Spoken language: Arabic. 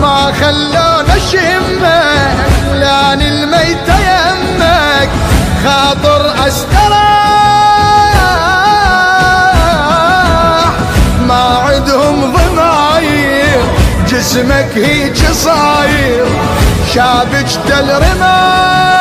ما خلونا شمك لان الميت يمك خاطر استراح ما عندهم ضماير جسمك هيج صاير شابك تل رماح